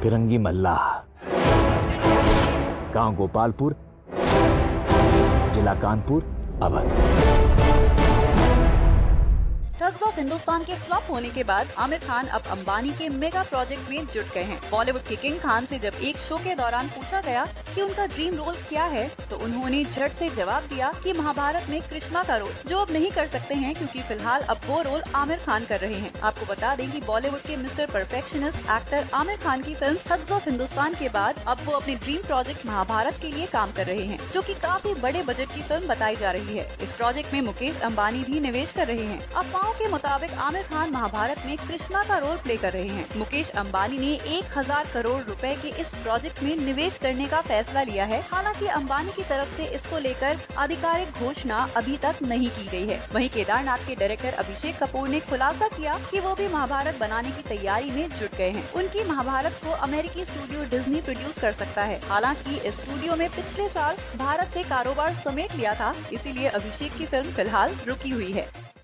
फिरंगी मल्लाह, गांव गोपालपुर, जिला Kanpur, Awadh. Thugs of Hindustan के फ्लॉप होने के बाद आमिर खान अब अंबानी के मेगा प्रोजेक्ट में जुट गए हैं। बॉलीवुड के किंग खान से जब एक शो के दौरान पूछा गया कि उनका ड्रीम रोल क्या है, तो उन्होंने झट से जवाब दिया कि महाभारत में कृष्णा का रोल, जो अब नहीं कर सकते हैं क्योंकि फिलहाल अब वो रोल आमिर खान कर रहे हैं। आपको बता दें कि बॉलीवुड के mister perfectionist actor Aamir Khan की फिल्म ठग्स ऑफ हिंदुस्तान के बाद अब वो अपने ड्रीम प्रोजेक्ट महाभारत के लिए काम कर रहे हैं, जो कि काफी बड़े बजट की फिल्म बताई जा रही है। इस प्रोजेक्ट में मुकेश अंबानी भी निवेश कर रहे हैं। अफवाहों के मुताबिक आमिर खान महाभारत में कृष्णा का रोल प्ले कर रहे हैं। मुकेश अंबानी ने 1000 करोड़ रुपए के इस प्रोजेक्ट में निवेश करने का फैसला लिया है। हालांकि अंबानी की तरफ से इसको लेकर आधिकारिक घोषणा अभी तक नहीं की गई है। वहीं केदारनाथ के डायरेक्टर अभिषेक कपूर ने खुलासा किया कि वो भी महाभारत बनाने की तैयारी में जुट गए हैं। उनकी महाभारत को अमेरिकी स्टूडियो डिज्नी प्रोड्यूस कर सकता है। हालांकि इस स्टूडियो में पिछले साल भारत से कारोबार समेट लिया था, इसीलिए अभिषेक की फिल्म फिलहाल रुकी हुई है।